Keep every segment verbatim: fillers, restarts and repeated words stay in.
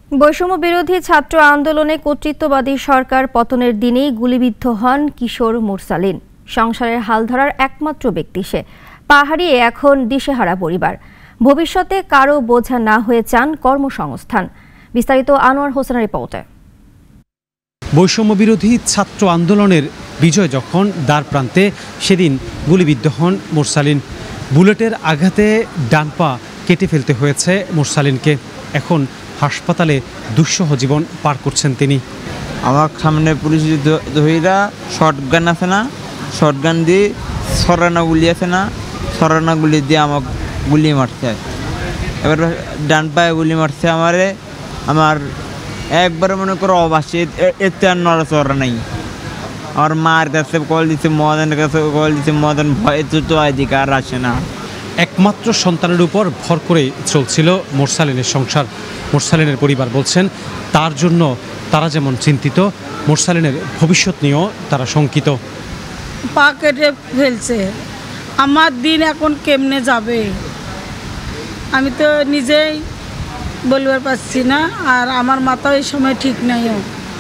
বৈষম্য বিরোধী ছাত্র আন্দোলনে কর্তৃত্ববাদী সরকার পতনের দিনেই গুলিবিদ্ধ হন কিশোর মুরসালিন। সংসারের হাল ধরার একমাত্র ব্যক্তি সে। পা হারিয়ে এখন দিশেহারা পরিবার। ভবিষ্যতে কারো বোঝা না হয়ে চান কর্মসংস্থান। বিস্তারিত আনোয়ার হোসেনের রিপোর্টে। বৈষম্য বিরোধী ছাত্র আন্দোলনের বিজয় যখন দ্বার প্রান্তে, সেদিন গুলিবিদ্ধ হন মুরসালিন। বুলেটের আঘাতে ডান পা কেটে ফেলতে হয়েছে মুরসালিনকে। এখন হাসপাতালে দুঃসহ জীবন পার করছেন তিনি। আমার সামনে পুলিশ ধইরা শর্টগান আছে না, শর্টগান দিয়ে সরানা গুলি আছে না, সরানা গুলি দিয়ে আমাকে গুলি মারছে। এবার ডান পায়ে গুলি মারছে আমারে। আমার একবার মনে করো অবাসে এতে আর নড়াচড়া নাই। আমার মার কাছে কল দিচ্ছে, মদনের কাছে কল দিচ্ছে, মদন ভয়ে তো এদিকে আর আসে না। একমাত্র সন্তানের উপর ভর করে চলছিল মুরসালিনের সংসার। মুরসালিনের পরিবার বলছেন, তার জন্য তারা যেমন চিন্তিত, মুরসালিনের ভবিষ্যৎ নিয়েও তারা শঙ্কিত। পা কেটে ফেলছে, আমার দিন এখন কেমনে যাবে আমি তো নিজেই বলবার পারছি না। আর আমার মাথা এই সময় ঠিক নাইও।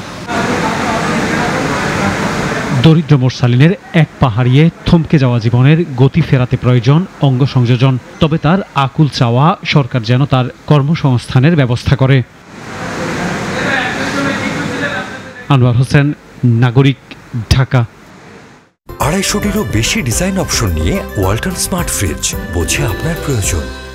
দরিদ্র মুরসালিনের এক পা হারিয়ে থমকে যাওয়া জীবনের গতি ফেরাতে প্রয়োজন অঙ্গ সংযোজন। তবে তার আকুল চাওয়া সরকার যেন তার কর্মসংস্থানের ব্যবস্থা করে। আনোয়ার হোসেন, নাগরিক, ঢাকা। আড়াইশোটিরও বেশি ডিজাইন অপশন নিয়ে ওয়ালটন স্মার্ট ফ্রিজ, বোঝে আপনার প্রয়োজন।